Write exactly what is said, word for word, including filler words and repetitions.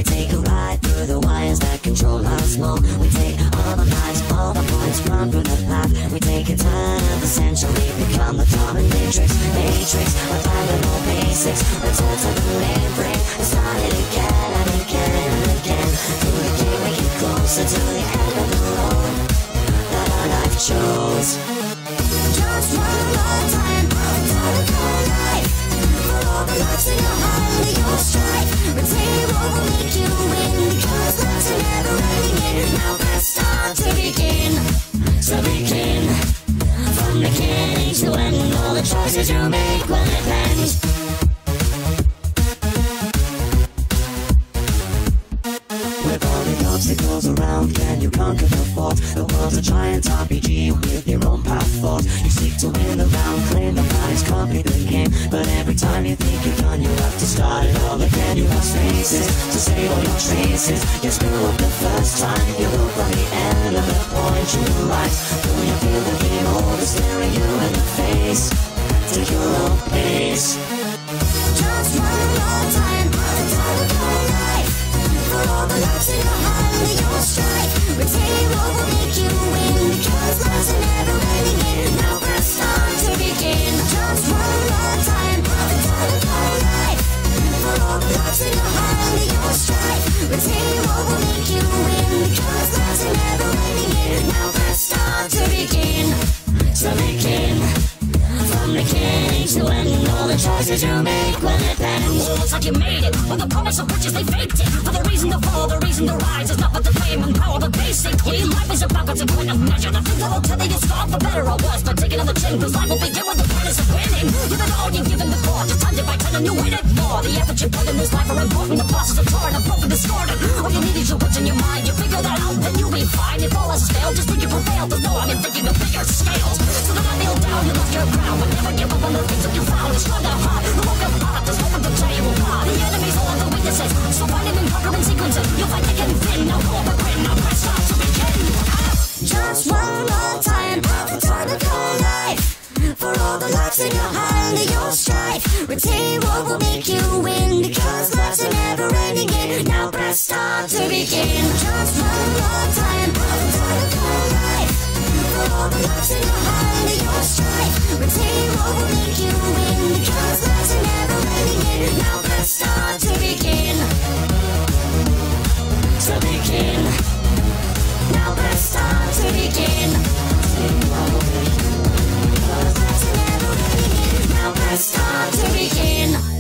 take a ride through the wires that control us more. We take all the lives, all the points, run through the path. We take a turn of the century, become the dominatrix. Matrix, apply the more basics. Return to the mainframe, and start it again and again and again. Through the game we get closer to the end of the road that our life chose. Just one more time, I'll call life. For all the lives in your heart and your strife. Retain what will make you win, because love's a never-ending game. Now press start to begin, to begin. From beginning to end, all the choices you make will depend. With all the obstacles around, can you conquer the fault? The world's a giant R P G with your own path forward. You seek to win the round, claim the prize, complete the game. But every time you think you're done, you have to start it all again. You have spaces to save all your traces. You screw up the first time, you look from the end of the point you arrive. Do you feel the game over staring you in the face? Take your own pace. Just one more time, I'll call life. For all the lives in your heart and your strife. Retain what will make you win, because love's a never-ending game. Now press start to begin. Just one more time, I'll call life. For all the lives in your heart and your strife. Retain what will make you win, because love's a never-ending game. Now press start to begin, to begin. From beginning to end, all the choices you make will depend. Looks like you made it, but the promise of riches they faked it. For the reason to fall, the reason to rise is not but the fame and power, but basically life is about what's a point of measure. The things that'll tell you stop for better or worse, but taking on the chin, cause life will begin with the promise of winning. Give it all you've given before, just time to by ten and you win it more. The effort you put in this life are important, the process of torn, and broken, discordant. All you need is your wits in your mind, you figure that out, then you'll be fine. If all else failed, just think you prevailed. There's no harm in thinking of bigger scales. So then I kneel down, you left your ground, but never give up on the things that you found. It's strong at heart, the work of art, there's hope of the giant will God. The enemies all of the weaknesses, so find them in conquering sequences. You'll fight thick and thin, now go over grin, now press start to begin. Just one more time, I'll call life. For all the lives in your heart and your strife. Retain what will make you win, because love's a never-ending game. Now press start to begin. Just one more time, I'll call life. For all the lives in your heart and your strife. Retain what will make you win, because love's a never-ending game. Now press start to begin, to begin. Now press start to begin. Now press start to begin.